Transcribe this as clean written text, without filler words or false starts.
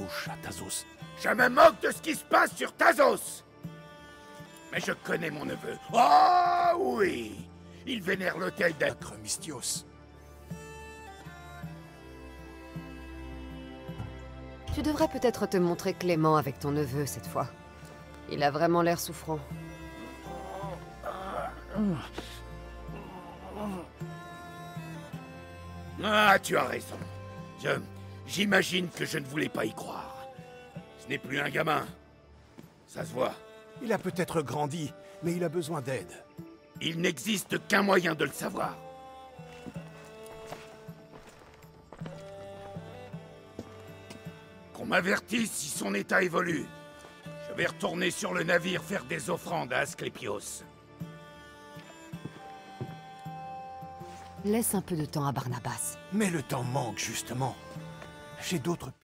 louche à Thasos. Je me moque de ce qui se passe sur Thasos. Mais je connais mon neveu. Oh oui! Il vénère l'hôtel d'Acre Mystios. Tu devrais peut-être te montrer clément avec ton neveu cette fois. Il a vraiment l'air souffrant. Ah, tu as raison. J'imagine que je ne voulais pas y croire. Ce n'est plus un gamin. Ça se voit. Il a peut-être grandi, mais il a besoin d'aide. Il n'existe qu'un moyen de le savoir. Qu'on m'avertisse si son état évolue. Je vais retourner sur le navire faire des offrandes à Asclépios. Laisse un peu de temps à Barnabas. Mais le temps manque, justement. J'ai d'autres